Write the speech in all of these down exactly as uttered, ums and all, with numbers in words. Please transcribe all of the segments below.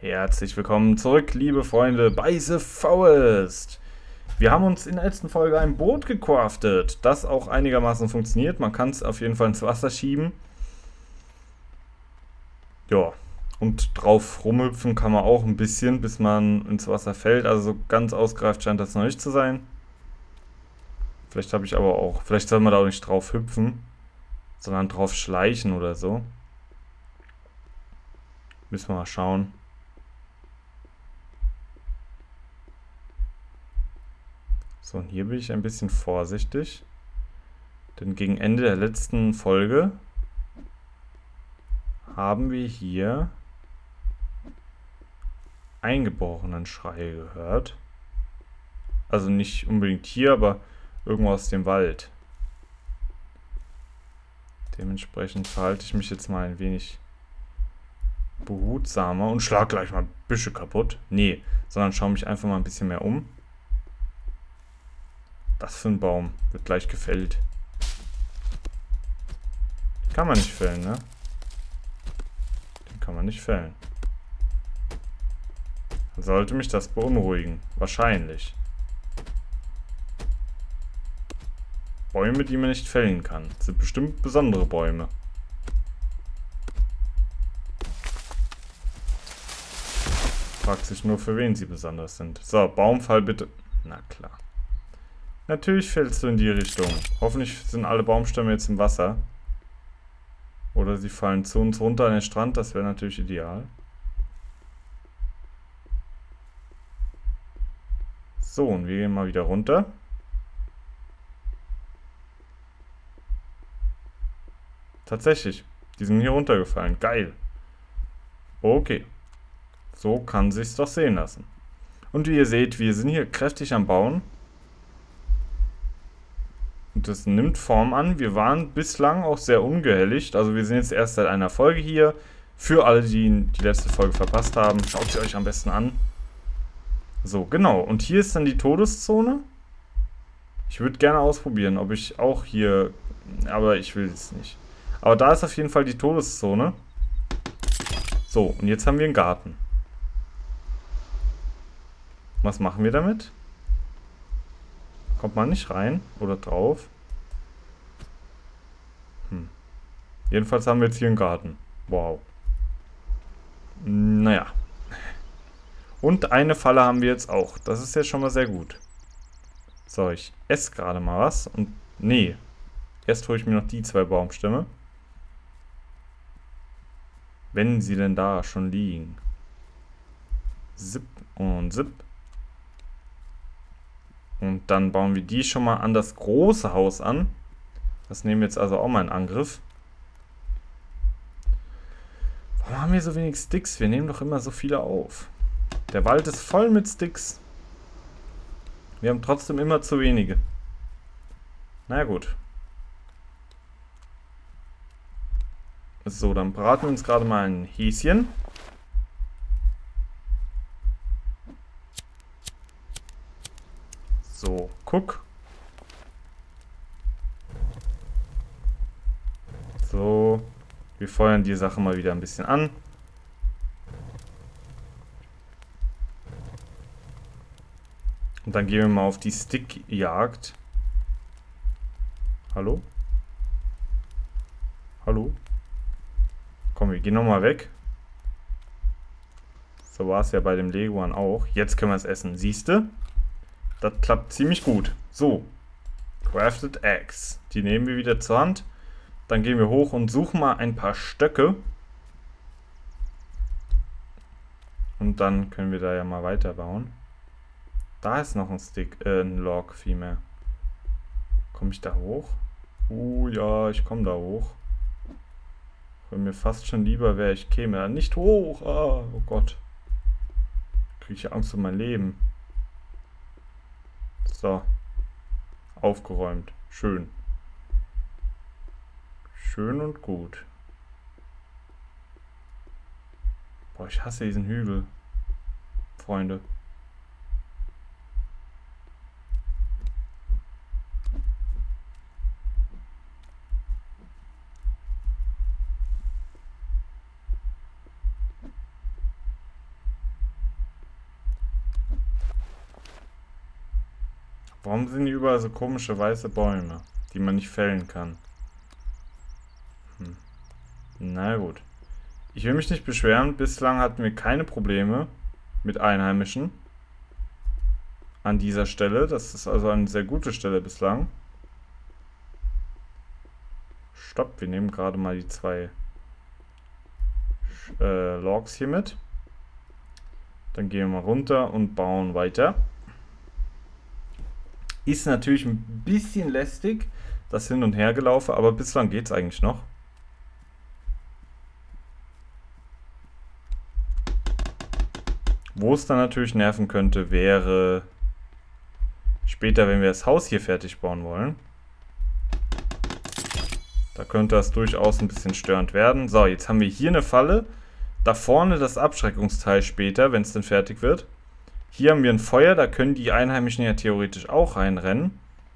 Herzlich willkommen zurück, liebe Freunde, bei The Forest. Wir haben uns in der letzten Folge ein Boot gecraftet, das auch einigermaßen funktioniert. Man kann es auf jeden Fall ins Wasser schieben. Ja, und drauf rumhüpfen kann man auch ein bisschen, bis man ins Wasser fällt. Also so ganz ausgereift scheint das noch nicht zu sein. Vielleicht habe ich aber auch, vielleicht soll man da auch nicht drauf hüpfen, sondern drauf schleichen oder so. Müssen wir mal schauen. So, und hier bin ich ein bisschen vorsichtig. Denn gegen Ende der letzten Folge haben wir hier eingeborenen Schreie gehört. Also nicht unbedingt hier, aber irgendwo aus dem Wald. Dementsprechend verhalte ich mich jetzt mal ein wenig behutsamer und schlag gleich mal Büsche kaputt. Nee, sondern schaue mich einfach mal ein bisschen mehr um. Das für ein Baum wird gleich gefällt. Kann man nicht fällen, ne? Den kann man nicht fällen. Dann sollte mich das beunruhigen. Wahrscheinlich. Bäume, die man nicht fällen kann. Das sind bestimmt besondere Bäume. Fragt sich nur, für wen sie besonders sind. So, Baumfall bitte. Na klar. Natürlich fällst du in die Richtung. Hoffentlich sind alle Baumstämme jetzt im Wasser. Oder sie fallen zu uns runter an den Strand. Das wäre natürlich ideal. So, und wir gehen mal wieder runter. Tatsächlich. Die sind hier runtergefallen. Geil. Okay. So kann sich's doch sehen lassen. Und wie ihr seht, wir sind hier kräftig am Bauen. Und das nimmt Form an. Wir waren bislang auch sehr ungehelligt. Also wir sind jetzt erst seit einer Folge hier. Für alle, die die letzte Folge verpasst haben, schaut sie euch am besten an. So, genau. Und hier ist dann die Todeszone. Ich würde gerne ausprobieren, ob ich auch hier... Aber ich will es nicht. Aber da ist auf jeden Fall die Todeszone. So, und jetzt haben wir einen Garten. Was machen wir damit? Kommt man nicht rein oder drauf? Hm. Jedenfalls haben wir jetzt hier einen Garten. Wow. Naja. Und eine Falle haben wir jetzt auch. Das ist jetzt schon mal sehr gut. So, ich esse gerade mal was. Und nee. Erst hole ich mir noch die zwei Baumstämme. Wenn sie denn da schon liegen. Zip und zip. Und dann bauen wir die schon mal an das große Haus an. Das nehmen wir jetzt also auch mal in Angriff. Warum haben wir so wenig Sticks? Wir nehmen doch immer so viele auf. Der Wald ist voll mit Sticks. Wir haben trotzdem immer zu wenige. Na gut. So, dann braten wir uns gerade mal ein Häschen. So, guck. So, wir feuern die Sache mal wieder ein bisschen an. Und dann gehen wir mal auf die Stickjagd. Hallo? Hallo? Komm, wir gehen nochmal weg. So war es ja bei dem Leguan auch. Jetzt können wir es essen. Siehst du? Das klappt ziemlich gut. So. Crafted Eggs. Die nehmen wir wieder zur Hand. Dann gehen wir hoch und suchen mal ein paar Stöcke. Und dann können wir da ja mal weiterbauen. Da ist noch ein Stick, äh, ein Log vielmehr. Komme ich da hoch? Uh, ja, ich komme da hoch. Wäre mir fast schon lieber, wäre ich käme da nicht hoch. Ah, oh Gott. Kriege ich Angst um mein Leben. So. Aufgeräumt. Schön. Schön und gut. Boah, ich hasse diesen Hügel. Freunde. Warum sind hier überall so komische weiße Bäume, die man nicht fällen kann? Hm. Na gut. Ich will mich nicht beschweren. Bislang hatten wir keine Probleme mit Einheimischen an dieser Stelle. Das ist also eine sehr gute Stelle bislang. Stopp, wir nehmen gerade mal die zwei äh, Logs hier mit. Dann gehen wir mal runter und bauen weiter. Ist natürlich ein bisschen lästig, das Hin- und Hergelaufe, aber bislang geht es eigentlich noch. Wo es dann natürlich nerven könnte, wäre später, wenn wir das Haus hier fertig bauen wollen. Da könnte das durchaus ein bisschen störend werden. So, jetzt haben wir hier eine Falle. Da vorne das Abschreckungsteil später, wenn es dann fertig wird. Hier haben wir ein Feuer, da können die Einheimischen ja theoretisch auch reinrennen.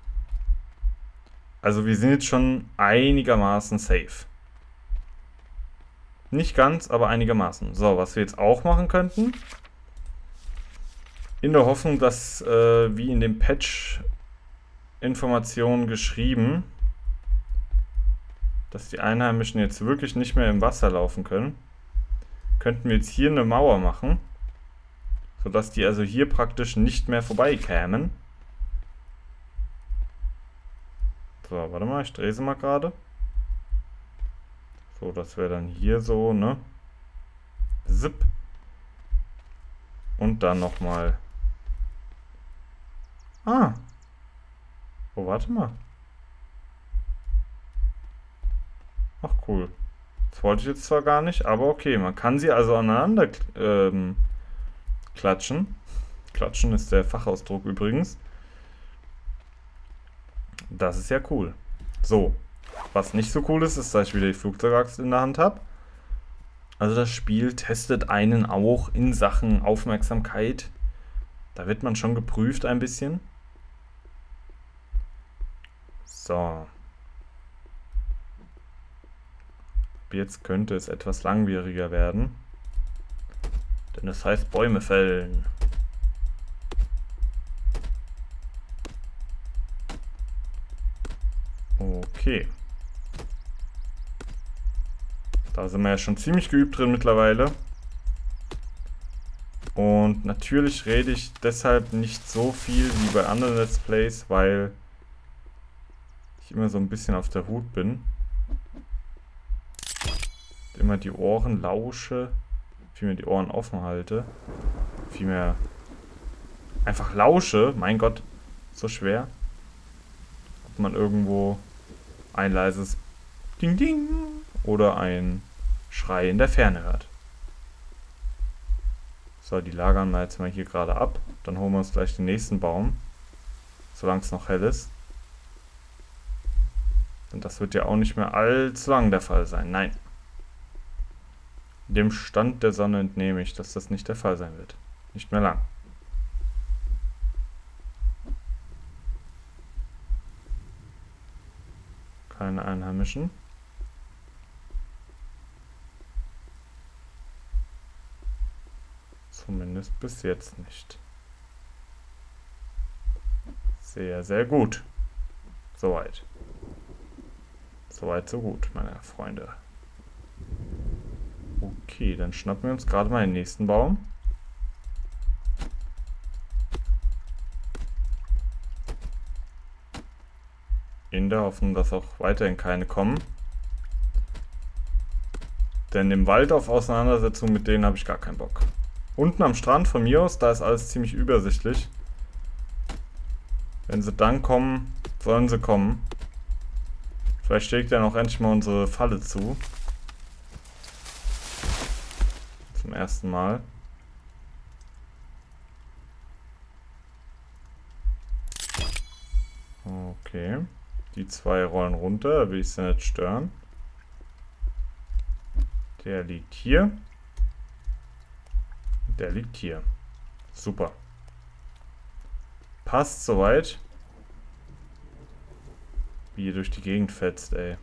Also wir sind jetzt schon einigermaßen safe. Nicht ganz, aber einigermaßen. So, was wir jetzt auch machen könnten. In der Hoffnung, dass, äh, wie in dem Patch Informationen geschrieben, dass die Einheimischen jetzt wirklich nicht mehr im Wasser laufen können, könnten wir jetzt hier eine Mauer machen, sodass die also hier praktisch nicht mehr vorbeikämen. So, warte mal, ich drehe sie mal gerade. So, das wäre dann hier so, ne? Zip. Und dann nochmal. Ah. Oh, warte mal. Ach, cool. Das wollte ich jetzt zwar gar nicht, aber okay. Man kann sie also aneinander ähm, klatschen. Klatschen ist der Fachausdruck übrigens. Das ist ja cool. So. Was nicht so cool ist, ist, dass ich wieder die Flugzeugaxt in der Hand habe. Also das Spiel testet einen auch in Sachen Aufmerksamkeit. Da wird man schon geprüft ein bisschen. So. Jetzt könnte es etwas langwieriger werden. Denn es heißt Bäume fällen. Okay. Da sind wir ja schon ziemlich geübt drin mittlerweile. Und natürlich rede ich deshalb nicht so viel wie bei anderen Let's Plays, weil ich immer so ein bisschen auf der Hut bin. Immer die Ohren lausche, vielmehr die Ohren offen halte, vielmehr einfach lausche, mein Gott, so schwer, ob man irgendwo ein leises Ding Ding oder ein Schrei in der Ferne hört. So, die lagern wir jetzt mal hier gerade ab, dann holen wir uns gleich den nächsten Baum, solange es noch hell ist. Und das wird ja auch nicht mehr allzu lang der Fall sein, nein. Dem Stand der Sonne entnehme ich, dass das nicht der Fall sein wird. Nicht mehr lang. Keine Einheimischen. Zumindest bis jetzt nicht. Sehr, sehr gut. Soweit. Soweit, so gut, meine Freunde. Okay, dann schnappen wir uns gerade mal den nächsten Baum. In der Hoffnung, dass auch weiterhin keine kommen. Denn im Wald auf Auseinandersetzung mit denen habe ich gar keinen Bock. Unten am Strand von mir aus, da ist alles ziemlich übersichtlich. Wenn sie dann kommen, sollen sie kommen. Vielleicht schlägt ja noch endlich mal unsere Falle zu. Zum ersten Mal. Okay. Die zwei rollen runter, da will ich sie nicht stören. Der liegt hier. Der liegt hier. Super. Passt soweit. Wie ihr durch die Gegend fetzt, ey.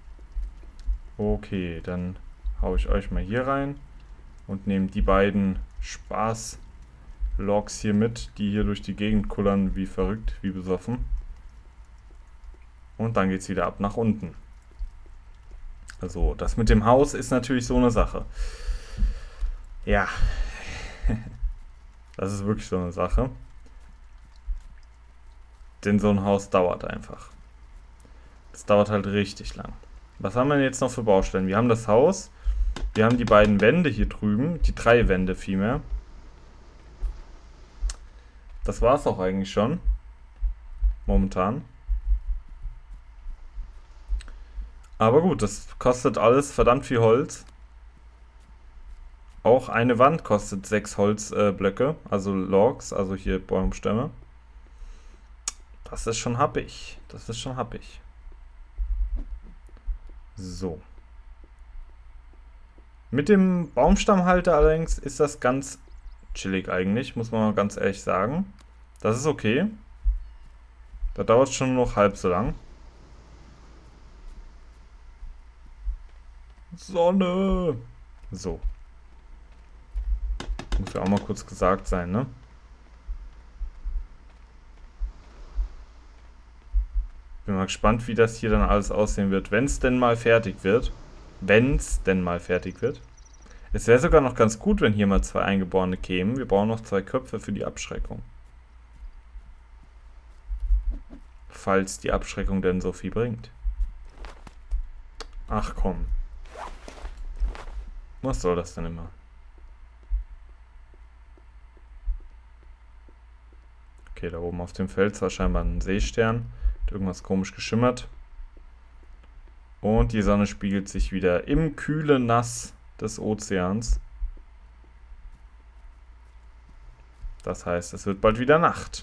Okay, dann hau ich euch mal hier rein und nehme die beiden Spaßlöcher Logs hier mit, die hier durch die Gegend kullern wie verrückt, wie besoffen. Und dann geht es wieder ab nach unten. Also, das mit dem Haus ist natürlich so eine Sache. Ja. Das ist wirklich so eine Sache. Denn so ein Haus dauert einfach. Das dauert halt richtig lang. Was haben wir denn jetzt noch für Baustellen? Wir haben das Haus. Wir haben die beiden Wände hier drüben. Die drei Wände vielmehr. Das war es auch eigentlich schon. Momentan. Aber gut, das kostet alles verdammt viel Holz. Auch eine Wand kostet sechs Holzblöcke, äh, also Logs, also hier Baumstämme. Das ist schon happig. Das ist schon happig. So. Mit dem Baumstammhalter allerdings ist das ganz chillig eigentlich, muss man mal ganz ehrlich sagen. Das ist okay. Da dauert es schon noch halb so lang. Sonne! So. Muss ja auch mal kurz gesagt sein, ne? Bin mal gespannt, wie das hier dann alles aussehen wird, wenn es denn mal fertig wird. Wenn es denn mal fertig wird. Es wäre sogar noch ganz gut, wenn hier mal zwei Eingeborene kämen. Wir brauchen noch zwei Köpfe für die Abschreckung. Falls die Abschreckung denn so viel bringt. Ach komm. Was soll das denn immer? Okay, da oben auf dem Feld war scheinbar ein Seestern. Hat irgendwas komisch geschimmert. Und die Sonne spiegelt sich wieder im kühlen Nass des Ozeans. Das heißt, es wird bald wieder Nacht.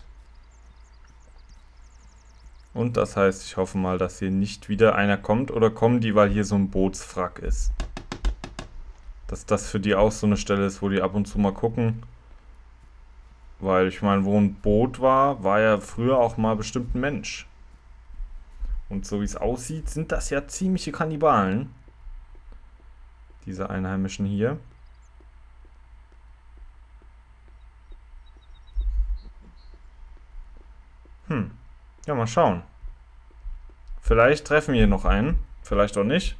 Und das heißt, ich hoffe mal, dass hier nicht wieder einer kommt. Oder kommen die, weil hier so ein Bootswrack ist. Dass das für die auch so eine Stelle ist, wo die ab und zu mal gucken. Weil ich meine, wo ein Boot war, war ja früher auch mal bestimmt ein Mensch. Und so wie es aussieht, sind das ja ziemliche Kannibalen. Diese Einheimischen hier. Hm. Ja, mal schauen. Vielleicht treffen wir hier noch einen. Vielleicht auch nicht.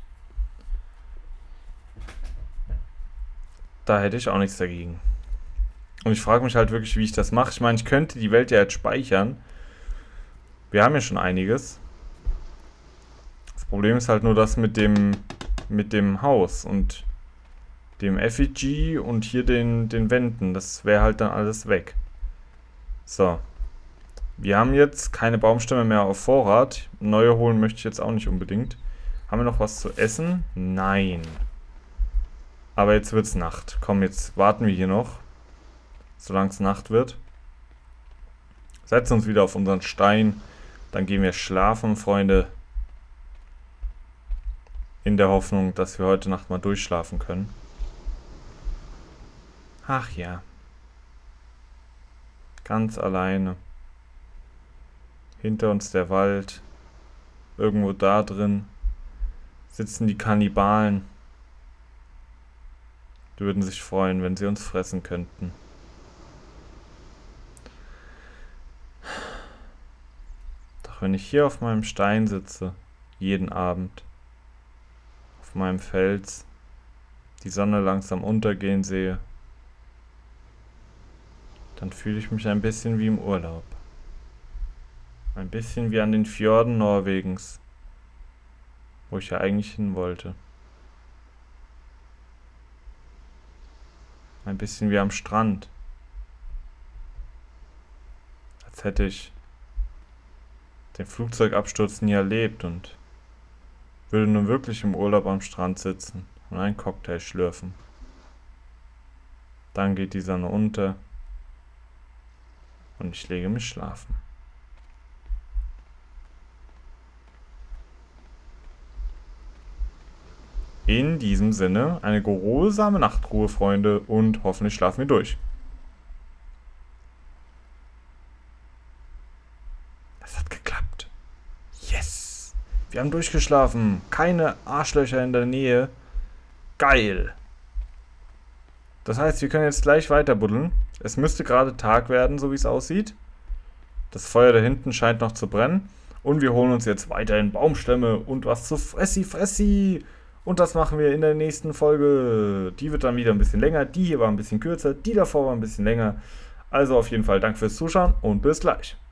Da hätte ich auch nichts dagegen. Und ich frage mich halt wirklich, wie ich das mache. Ich meine, ich könnte die Welt ja jetzt speichern. Wir haben ja schon einiges. Das Problem ist halt nur das mit dem mit dem Haus und dem Effigy und hier den, den Wänden. Das wäre halt dann alles weg. So. Wir haben jetzt keine Baumstämme mehr auf Vorrat. Neue holen möchte ich jetzt auch nicht unbedingt. Haben wir noch was zu essen? Nein. Aber jetzt wird's Nacht. Komm, jetzt warten wir hier noch, solange es Nacht wird. Setzen uns wieder auf unseren Stein. Dann gehen wir schlafen, Freunde. In der Hoffnung, dass wir heute Nacht mal durchschlafen können. Ach ja. Ganz alleine. Hinter uns der Wald. Irgendwo da drin sitzen die Kannibalen. Die würden sich freuen, wenn sie uns fressen könnten. Doch wenn ich hier auf meinem Stein sitze, jeden Abend, auf meinem Fels, die Sonne langsam untergehen sehe, dann fühle ich mich ein bisschen wie im Urlaub. Ein bisschen wie an den Fjorden Norwegens, wo ich ja eigentlich hin wollte. Ein bisschen wie am Strand. Als hätte ich den Flugzeugabsturz nie erlebt und würde nun wirklich im Urlaub am Strand sitzen und einen Cocktail schlürfen. Dann geht die Sonne unter und ich lege mich schlafen. In diesem Sinne, eine geruhsame Nachtruhe, Freunde, und hoffentlich schlafen wir durch. Das hat geklappt. Yes! Wir haben durchgeschlafen. Keine Arschlöcher in der Nähe. Geil! Das heißt, wir können jetzt gleich weiter buddeln. Es müsste gerade Tag werden, so wie es aussieht. Das Feuer da hinten scheint noch zu brennen. Und wir holen uns jetzt weiterhin Baumstämme und was zu Fressi, Fressi. Und das machen wir in der nächsten Folge. Die wird dann wieder ein bisschen länger. Die hier war ein bisschen kürzer. Die davor war ein bisschen länger. Also auf jeden Fall danke fürs Zuschauen und bis gleich.